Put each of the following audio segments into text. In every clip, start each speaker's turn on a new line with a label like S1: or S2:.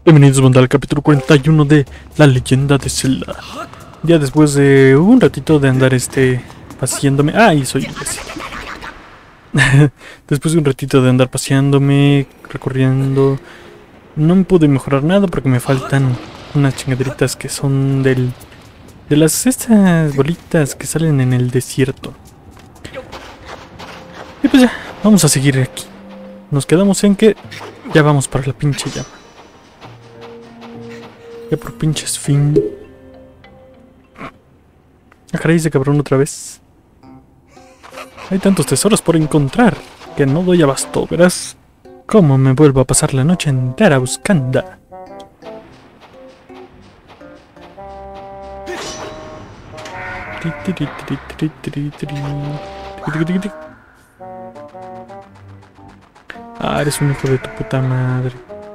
S1: Bienvenidos banda al capítulo 41 de La Leyenda de Zelda. Ya después de un ratito de andar paseándome. ¡Ay, soy imbécil! Después de un ratito de andar paseándome, recorriendo, no me pude mejorar nada porque me faltan unas chingaderitas que son de estas bolitas que salen en el desierto. Y pues ya, vamos a seguir aquí. Nos quedamos en que ya vamos para la pinche llama. Ya por pinches fin. Ah, caray, ese cabrón otra vez. Hay tantos tesoros por encontrar que no doy abasto, verás cómo me vuelvo a pasar la noche entera buscando. Ah, eres un hijo de tu puta madre.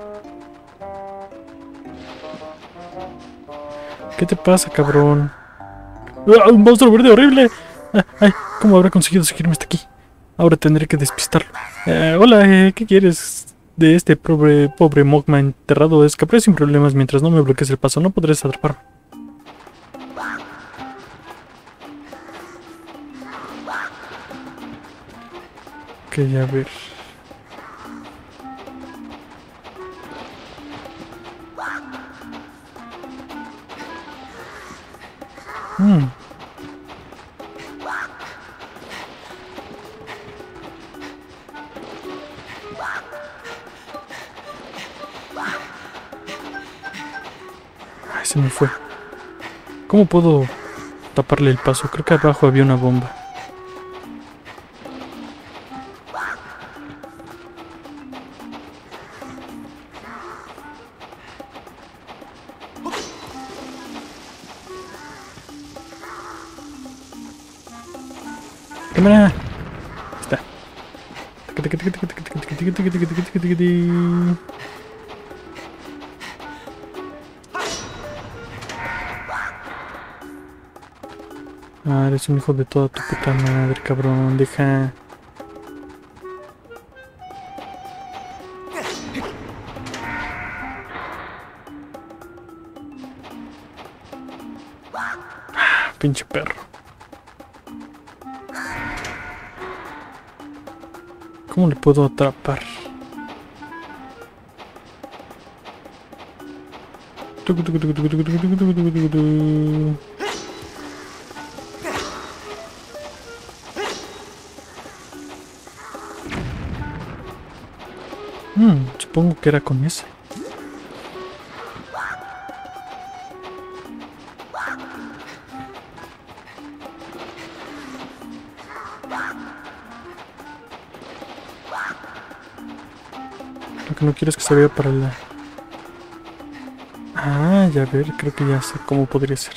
S1: ¿Qué te pasa, cabrón? ¡Ah, un monstruo verde horrible! ¡Ay! ¿Cómo habrá conseguido seguirme hasta aquí? Ahora tendré que despistarlo. Hola, ¿qué quieres de este pobre Mogma enterrado? Escaparé sin problemas mientras no me bloquees el paso. No podrás atraparme. Ok, a ver. Ay, se me fue. ¿Cómo puedo taparle el paso? Creo que abajo había una bomba. ¡Cámara! Está. Ah, eres un hijo de toda tu puta madre, cabrón. Deja. Ah, pinche perro. ¿Cómo le puedo atrapar? Supongo que era con ese. Lo que no quiero es que se vea para la... Ah, ya ver, creo que ya sé cómo podría ser.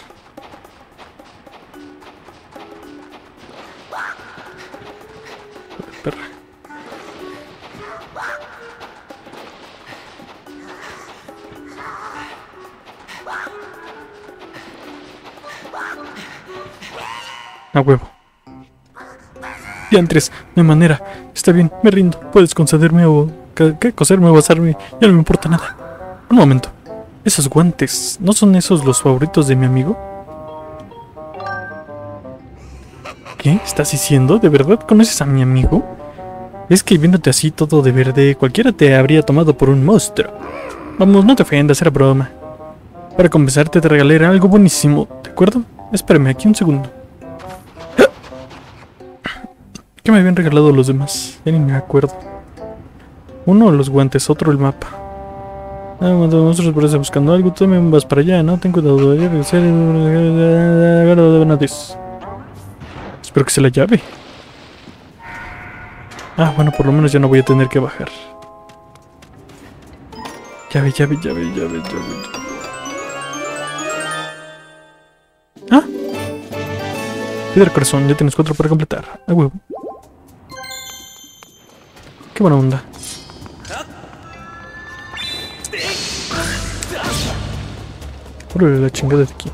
S1: Perra. A huevo. Diantres, no hay manera. Está bien, me rindo. Puedes concederme o... ¿Qué? Coserme o basarme. Ya no me importa nada. Un momento. Esos guantes, ¿no son esos los favoritos de mi amigo? ¿Qué? ¿Estás diciendo? ¿De verdad conoces a mi amigo? Es que viéndote así todo de verde, cualquiera te habría tomado por un monstruo. Vamos, no te ofendas, era broma. Para compensarte te regalé algo buenísimo, ¿de acuerdo? Espérame aquí un segundo. ¿Qué me habían regalado los demás? Ya ni me acuerdo. Uno los guantes, otro el mapa. Ah, nosotros por eso buscando algo. Tú también vas para allá, ¿no? Ten cuidado. Espero que sea la llave. Ah, bueno, por lo menos ya no voy a tener que bajar. Llave. Ah. Piedra corazón, ya tienes 4 para completar. Ah, huevo. Qué buena onda. Órale, la chingada de aquí.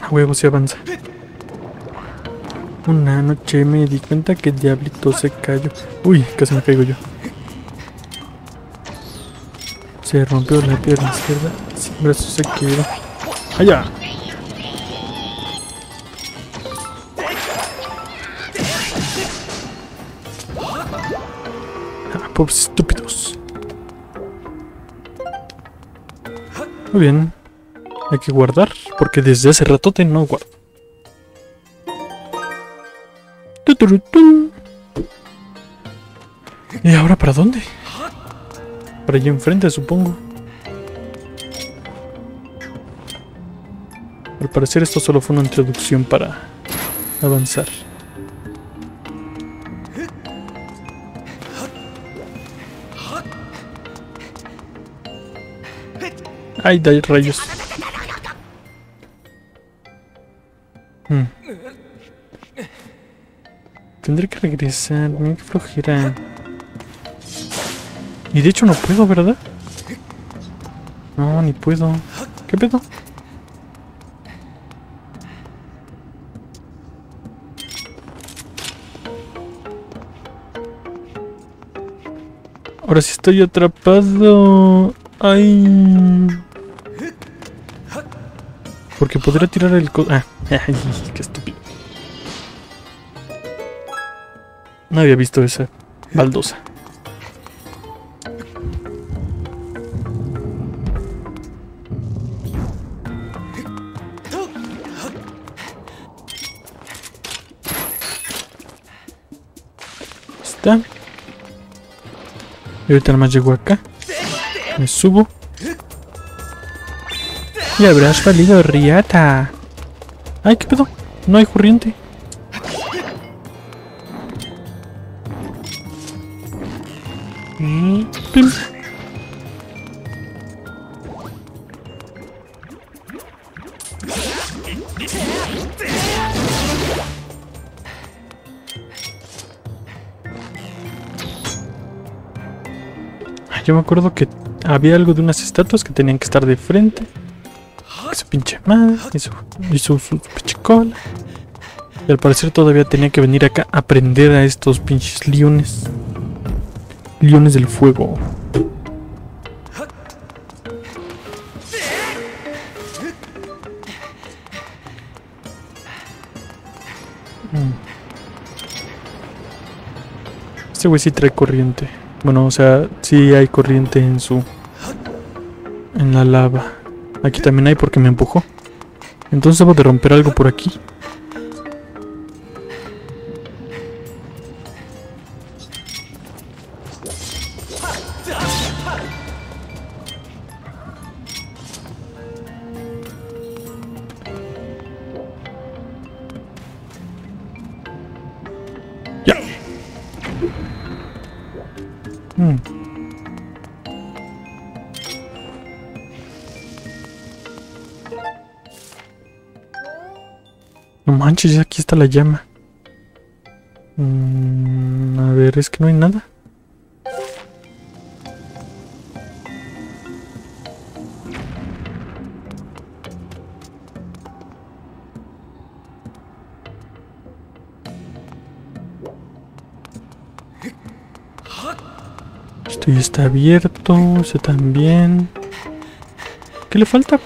S1: A huevo se avanza. Una noche me di cuenta que el diablito se cayó. Uy, casi me caigo yo. Se rompió la pierna izquierda. Sin brazo se quedó. ¡Allá! Ah, pobres estúpidos. Muy bien. Hay que guardar, porque desde hace ratote no guardo. ¡Tuturutún! ¿Y ahora para dónde? Para allá enfrente, supongo. Al parecer esto solo fue una introducción para avanzar. ¡Ay, da rayos! Tendré que regresar, mira qué flojera. Y de hecho no puedo, ¿verdad? No, ni puedo. ¿Qué pedo? Ahora sí estoy atrapado. Ay. Porque podría tirar el ay, qué estúpido. No había visto esa baldosa. Está. Y ahorita nada más llego acá. Me subo. Y habrás valido riata. Ay, ¿qué pedo? No hay corriente. Pim. Yo me acuerdo que había algo de unas estatuas que tenían que estar de frente. Su pinche madre hizo su pinche cola. Y al parecer todavía tenía que venir acá a aprender a estos pinches leones. Leones del fuego. Este güey sí trae corriente. Bueno, o sea, sí hay corriente en la lava. Aquí también hay porque me empujó. Entonces debo de romper algo por aquí. Ya. No manches, aquí está la llama. A ver, es que no hay nada. Esto ya está abierto, ese también. ¿Qué le falta?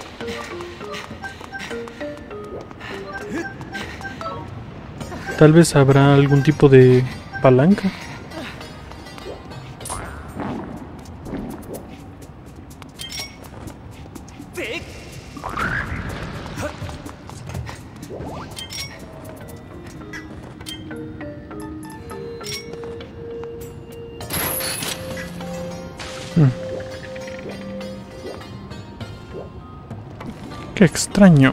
S1: Tal vez habrá algún tipo de palanca. Qué extraño.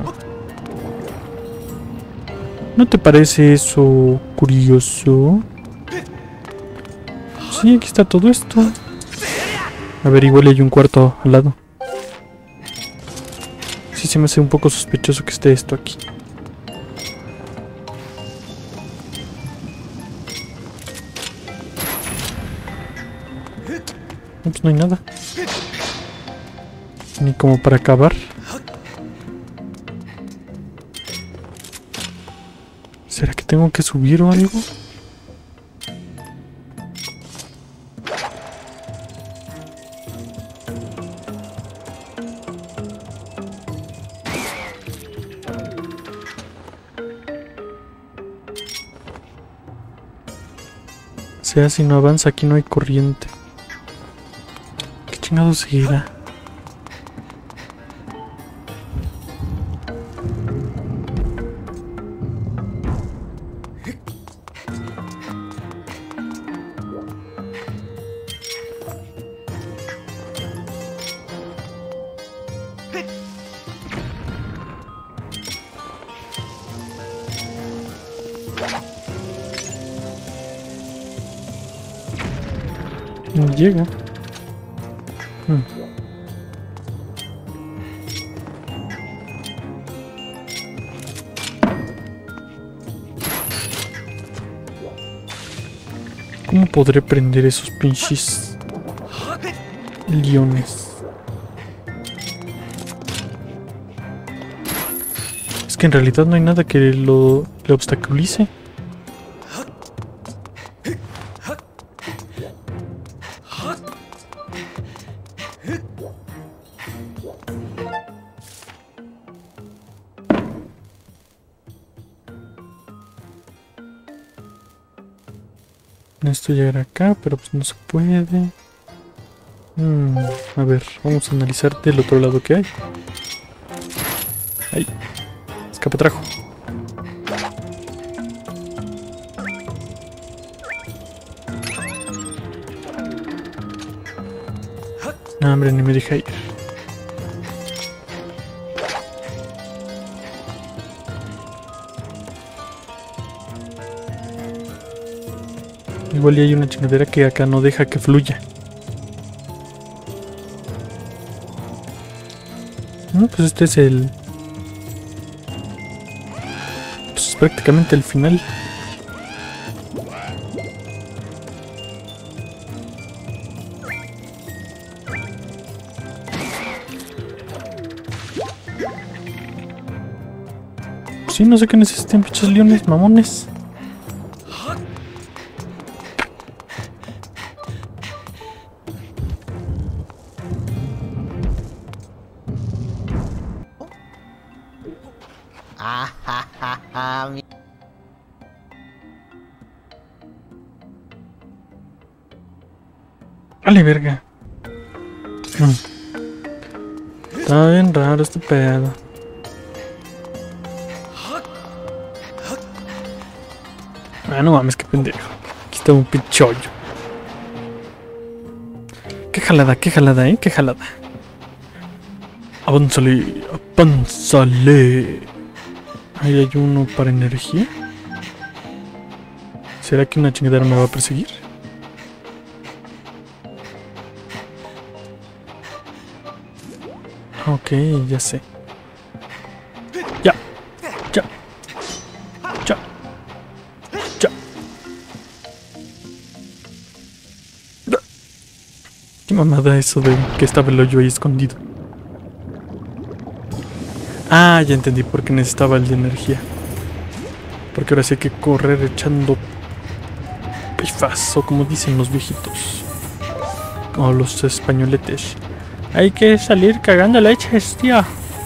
S1: ¿No te parece eso curioso? Sí, aquí está todo esto. A ver, igual hay un cuarto al lado. Sí, se me hace un poco sospechoso que esté esto aquí. No, pues no hay nada. Ni como para acabar. ¿Será que tengo que subir o algo? O sea, si no avanza, aquí no hay corriente. ¿Qué chingados seguirá? No llega. ¿Cómo podré prender esos pinches leones? Es que en realidad no hay nada que le obstaculice. Necesito llegar acá, pero pues no se puede. A ver, vamos a analizar del otro lado que hay. Ahí. Escapatrajo. No, hombre, ni me deja ir. Igual y hay una chingadera que acá no deja que fluya. No, pues este es el... Pues es prácticamente el final. Sí, no sé qué necesitan pinches leones, mamones. Vale, verga. Está bien raro este pedo. Ah, no mames, qué pendejo. Aquí está un pinchollo. Qué jalada, qué jalada. Avánzale, avánzale. Ahí hay uno para energía. ¿Será que una chingadera me va a perseguir? Ok, ya sé. Ya. Ya. Ya. Ya. ¿Qué mamada eso de que estaba el hoyo ahí escondido? Ah, ya entendí por qué necesitaba el de energía. Porque ahora sí hay que correr echando pifazo, como dicen los viejitos. O los españoletes. Hay que salir cagando leches, tío.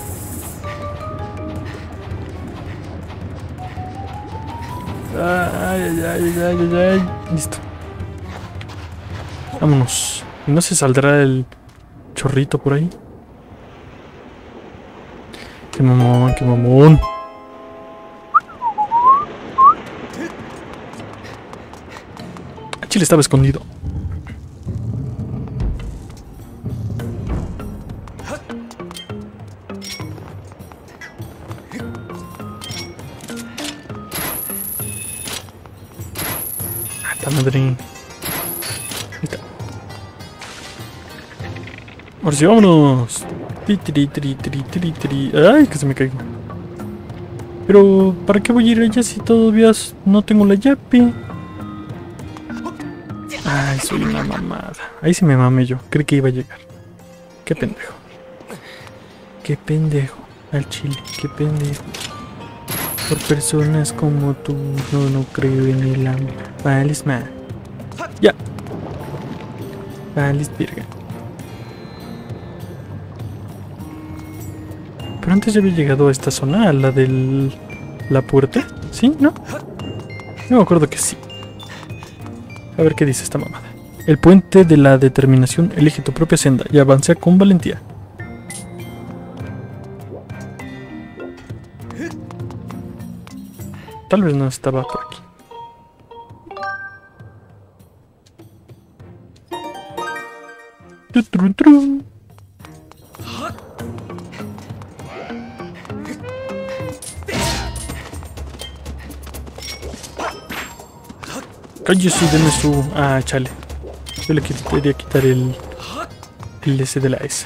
S1: Ay. Listo. Vámonos. ¿Y no se saldrá el chorrito por ahí? Qué mamón, qué mamón. El chile estaba escondido. Madre. Ahí está. Ahora sí, vámonos. Ay, que se me caigo. Pero, ¿para qué voy a ir allá si todavía no tengo la llave? Ay, soy una mamada. Ahí sí me mamé yo. Creí que iba a llegar. Qué pendejo. Qué pendejo. Al chile, qué pendejo. Por personas como tú, no creo en el amor. Vales man. Ya. Vales virga. Pero antes ya había llegado a esta zona, a la del... ¿La puerta? ¿Sí? ¿No? No me acuerdo que sí. A ver qué dice esta mamada. El puente de la determinación, elige tu propia senda y avanza con valentía. Tal vez no estaba por aquí. Tutrun. Cállese, deme su... Ah, chale. Yo le quería quitar el S de la S.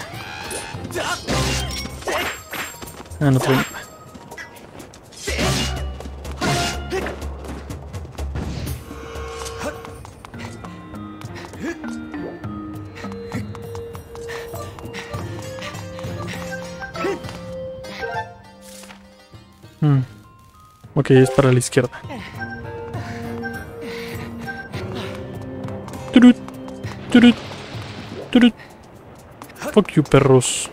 S1: Ah, no trae nada. Ok, es para la izquierda. Turut, turut, turut. Fuck you, perros.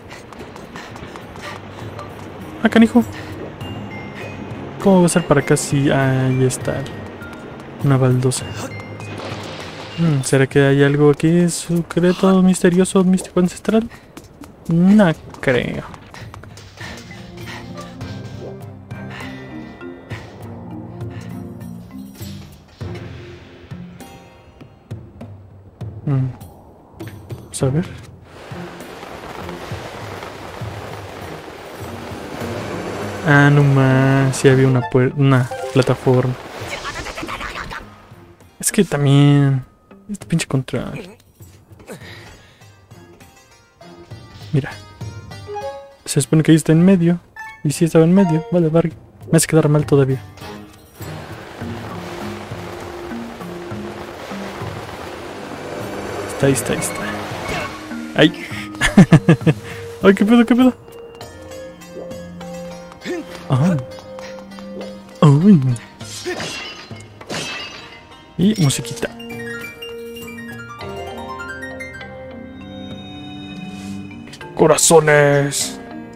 S1: Ah, canijo. ¿Cómo va a ser para acá si ahí está una baldosa? ¿Será que hay algo aquí secreto, misterioso, místico, ancestral? No creo. Vamos a ver. Ah, no más. Sí había una plataforma. Es que también... Este pinche control. Mira. Se supone que ahí está en medio. Y si estaba en medio. Vale, vale. Me hace quedar mal todavía. Ahí está. ¡Ay! ¡Ay, qué pedo, qué pedo! ¡Ah! ¡Uy! Y musiquita. ¡Corazones!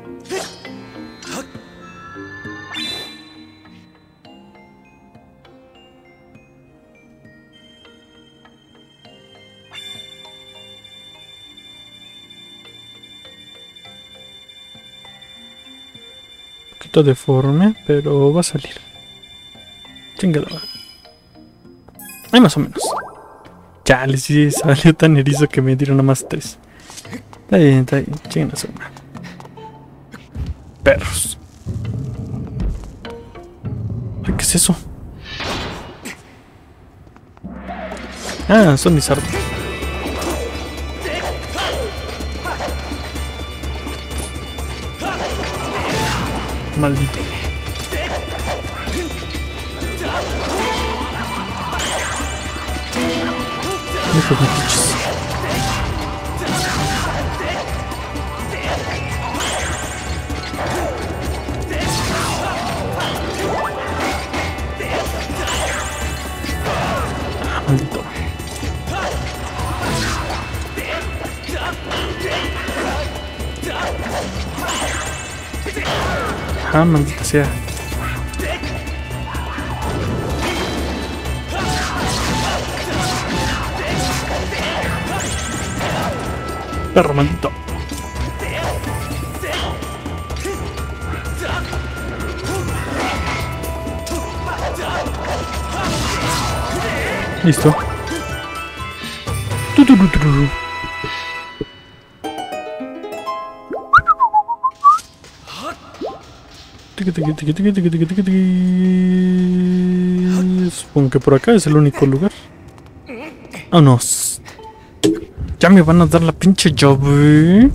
S1: Deforme, pero va a salir. Chingado. Hay más o menos. Chale, sí salió tan erizo que me dieron nada más 3. Está bien, chingados. Perros. Ay, ¿qué es eso? Ah, son mis armas. Maldito. Hijos de pichos. Maldito. Ah, maldita sea. Perro maldito. Listo. Supongo que por acá es el único lugar. Vámonos. Ya me van a dar la pinche llave.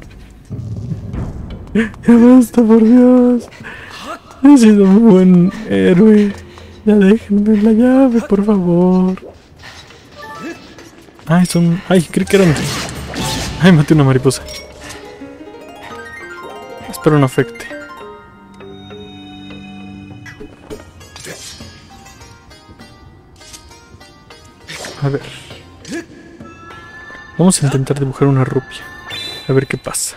S1: Ya basta, por Dios. He sido un buen héroe. Ya déjenme la llave, por favor. Ay, son... Ay, creí que eran... Ay, maté una mariposa. Espero no afecte. A ver. Vamos a intentar dibujar una rupia. A ver qué pasa.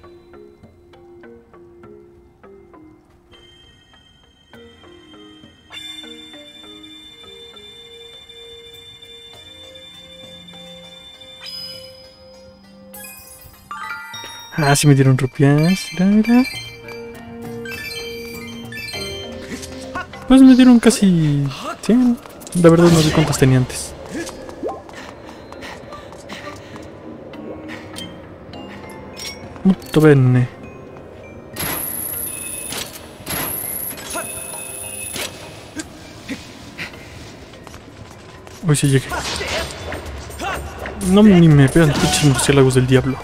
S1: Ah, sí me dieron rupias. Mira, mira. Pues me dieron casi 100. La verdad no sé cuántas tenía antes. Molto bene. Hoy sí llegué. No ni me pegan pinches murciélagos del diablo.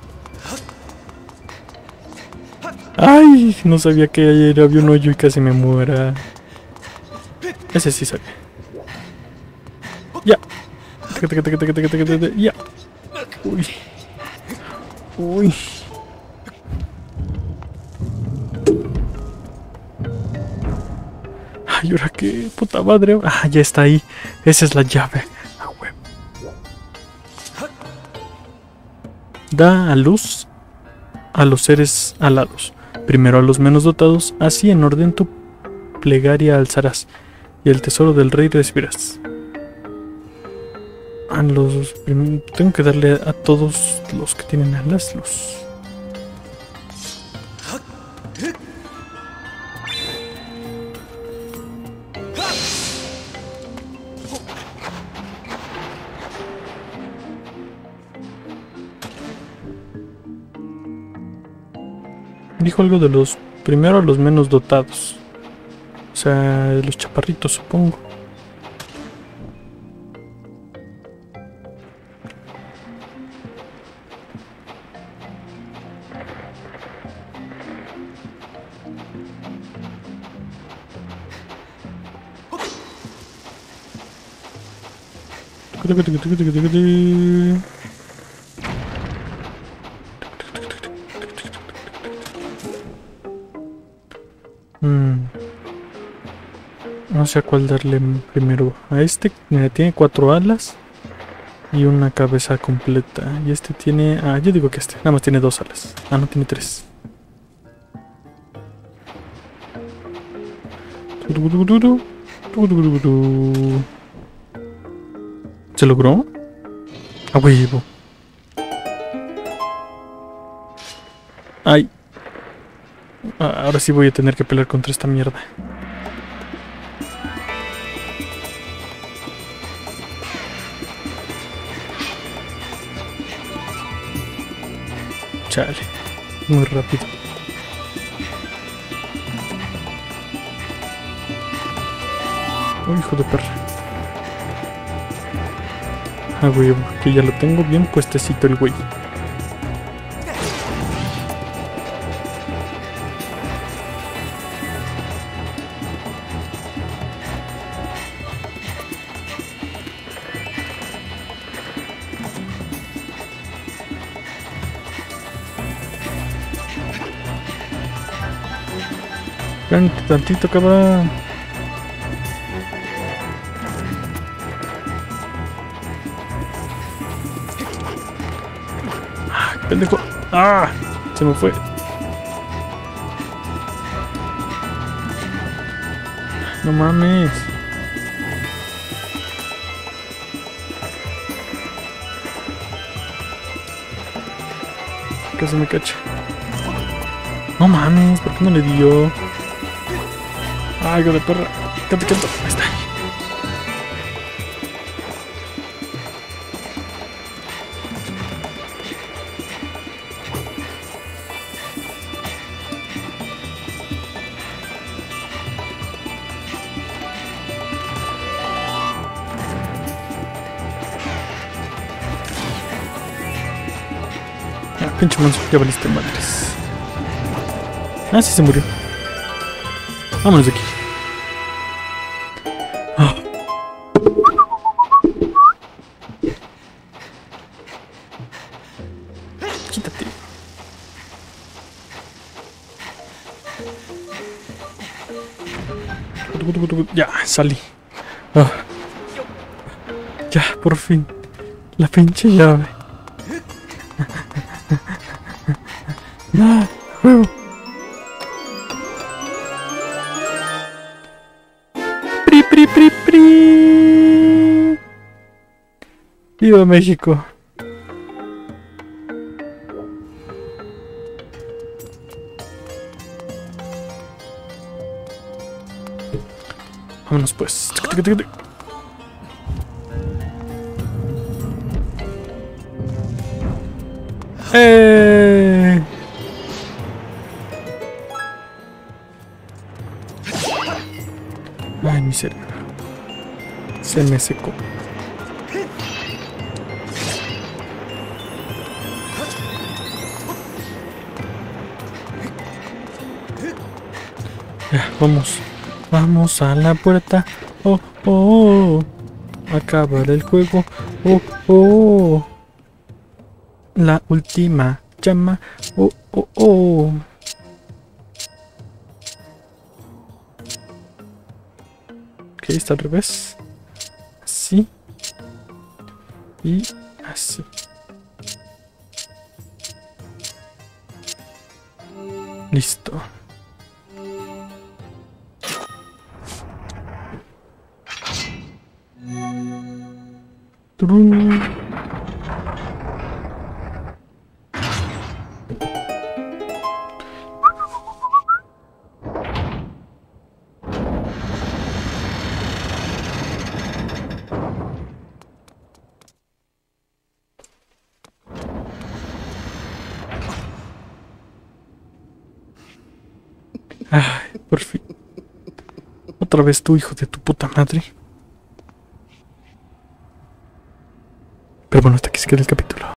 S1: Ay, no sabía que ayer había un hoyo y casi me muera. Ese sí sabía. Ya. Ya. Uy. Uy. Ay, ¿ahora qué? Puta madre. Ah, ya está ahí. Esa es la llave. Ah, huevo. Da a luz a los seres alados. Primero a los menos dotados. Así en orden tu plegaria alzarás. Y el tesoro del rey recibirás. A los... Tengo que darle a todos los que tienen alas luz. Dijo algo de los... Primero a los menos dotados. O sea, de los chaparritos, supongo. No sé a cuál darle primero. A este, mira, tiene 4 alas y una cabeza completa. Y este tiene... Ah, yo digo que este. Nada más tiene 2 alas. Ah, no, tiene 3. ¿Se logró? A huevo. Ay. Ahora sí voy a tener que pelear contra esta mierda. Chale. Muy rápido. Oh, hijo de perra. Ah, güey, que ya lo tengo bien puestecito el güey. Espérate tantito, cabrón. Ah, pendejo. Ah, se me fue. No mames. Casi me cacha. No mames, ¿por qué no le dio? Ay, hijo de perra. Quédate quieto. Ahí está. Ah, pinche manso, ya valiste madres. Ah, sí se murió. Vámonos de aquí. Ah. Quítate. Ya, salí. Ah, ya, por fin. La pinche llave. No, juego. Pri, pri, pri, pri. ¡Viva México! Vámonos pues. ¡Eh! Ay, mi cerebro. Se me secó. Ya, vamos. Vamos a la puerta. Oh, oh, oh. Acabar el juego. Oh, oh. La última llama. Oh, oh, oh. Ok, está al revés. Así. Y así. Listo. Turun. Ay, por fin. Otra vez tú, hijo de tu puta madre. Pero bueno, hasta aquí se queda el capítulo.